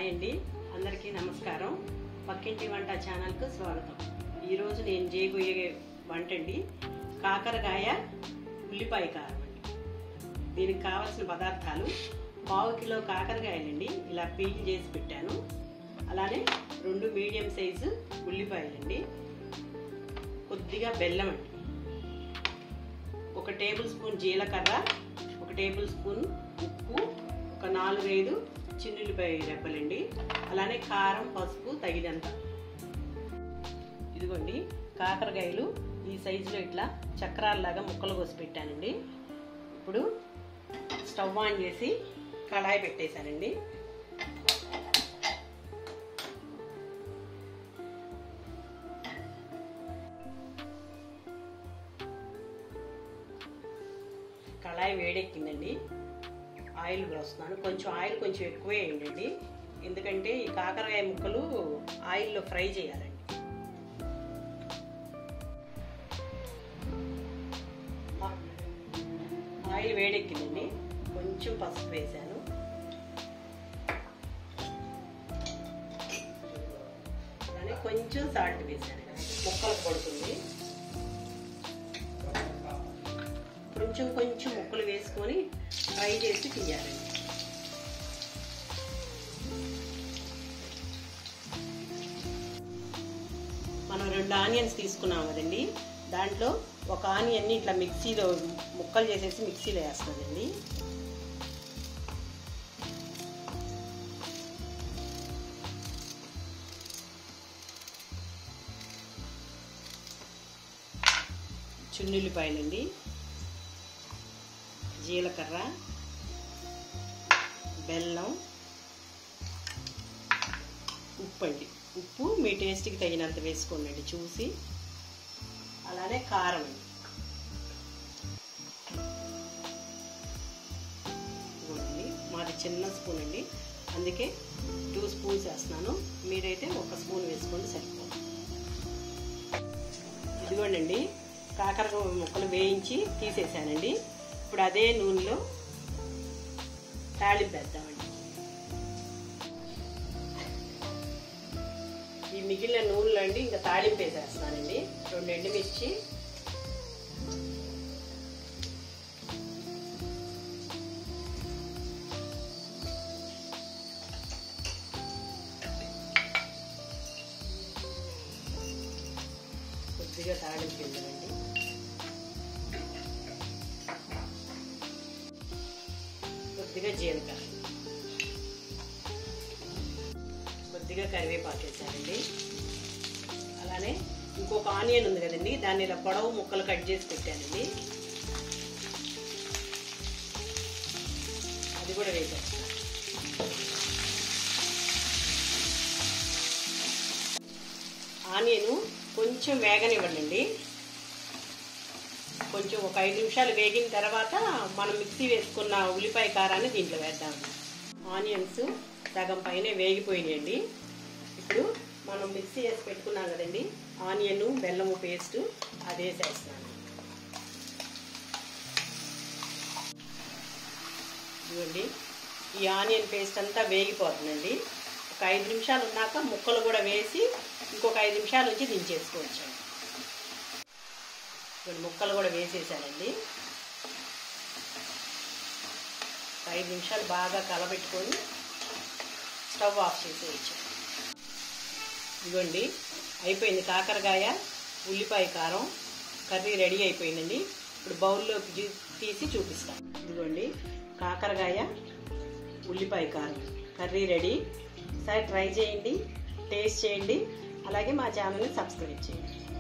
Hi అండి, అందరికీ నమస్కారం. పక్కింటి వంట ఛానల్కు స్వాగతం. ఈరోజు నేను చేయబోయే వంట అండి కాకరకాయ ఉల్లిపాయ కారం అండి. దీనికి కావాల్సిన పదార్థాలు: 1/2 కిలో కాకరకాయలండి, ఇలా పీల్ చేసి పెట్టాను. అలానే 2 మీడియం సైజు ఉల్లిపాయలండి, కొద్దిగా బెల్లం అండి, 1 టేబుల్ స్పూన్ జీలకర్ర, 1 టేబుల్ స్పూన్ ఉప్పు, ఒక 4-5 చిన్నుల్లిపాయ రెబ్బలండి, అలానే కారం, పసుపు తగినంత. ఇదిగోండి కాకరకాయలు ఈ సైజులో ఇట్లా చక్రాల్లాగా ముక్కలు కోసి పెట్టానండి. ఇప్పుడు స్టవ్ ఆన్ చేసి కళాయి పెట్టేశానండి. కళాయి వేడెక్కిందండి. ఆయిల్ పోస్తున్నాను. ఆయిల్ కొంచెం ఎక్కువే వేయండి, ఎందుకంటే ఈ కాకరకాయ ముక్కలు ఆయిల్లో ఫ్రై చేయాలండి. ఆయిల్ వేడెక్కిందండి, కొంచెం పసుపు వేసాను. అలానే కొంచెం సాల్ట్ వేసాను, ముక్కలకు పడుతుంది. కొంచెం ముక్కలు వేసుకొని ఫ్రై చేసి తీయాలండి. మనం 2 ఆనియన్స్ తీసుకున్నాం కదండి, దాంట్లో ఒక ఆనియన్ని ఇట్లా మిక్సీలో ముక్కలు చేసేసి మిక్సీలో వేస్తానండి. చిన్నుల్లిపాయలండి, జీలకర్ర, బెల్లం, ఉప్పు అండి. ఉప్పు మీ టేస్ట్కి తగినంత వేసుకోండి చూసి. అలానే కారం అండి, మాది చిన్న స్పూన్ అండి, అందుకే 2 స్పూన్స్ వేస్తున్నాను. మీరైతే 1 స్పూన్ వేసుకోండి సరిపోతుంది. ఇదిగోండి కాకరకాయ ముక్కలు వేయించి తీసేసానండి. ఇప్పుడు అదే నూనెలో తాళింపు వేద్దామండి. ఈ మిగిలిన నూనెలో అండి ఇంకా తాళింపు వేసేస్తానండి. 2 ఎండుమిర్చి, కొద్దిగా తాళింపు వేద్దామండి. కొద్దిగా జీలకర్ర, కొద్దిగా కరివేపాకు వేసానండి. అలానే ఇంకొక ఆనియన్ ఉంది కదండి, దాన్ని ఇలా పొడవు ముక్కలు కట్ చేసి పెట్టానండి, అది కూడా వేసేస్తాను. ఆనియన్ కొంచెం వేగనివ్వండి. కొంచెం ఒక 5 నిమిషాలు వేగిన తర్వాత మనం మిక్సీ వేసుకున్న ఉల్లిపాయ కారాన్ని దీంట్లో వేద్దాం. ఆనియన్స్ సగం పైన వేగిపోయినాయండి. ఇప్పుడు మనం మిక్సీ వేసి పెట్టుకున్నాం కదండి ఆనియన్ బెల్లము పేస్ట్, అది వేసేస్తాను. ఇదిగోండి ఈ ఆనియన్ పేస్ట్ అంతా వేగిపోతుందండి. ఒక 5 నిమిషాలు ఉన్నాక ముక్కలు కూడా వేసి ఇంకొక 5 నిమిషాల నుంచి దించేసుకోవచ్చు. ముక్కలు కూడా వేసేసానండి. 5 నిమిషాలు బాగా కలబెట్టుకొని స్టవ్ ఆఫ్ చేసేయచ్చు. ఇదిగోండి అయిపోయింది కాకరకాయ ఉల్లిపాయ కారం కర్రీ రెడీ అయిపోయిందండి. ఇప్పుడు బౌల్లోకి తీసి చూపిస్తాను. ఇదిగోండి కాకరకాయ ఉల్లిపాయ కారం కర్రీ రెడీ. ఒకసారి ట్రై చేయండి, టేస్ట్ చేయండి, అలాగే మా ఛానల్ని సబ్స్క్రైబ్ చేయండి.